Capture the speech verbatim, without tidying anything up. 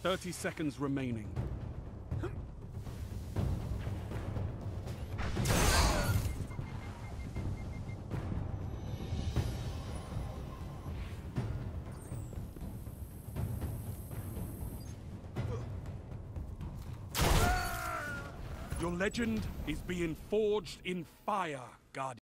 thirty seconds remaining. Your legend is being forged in fire, Guardian.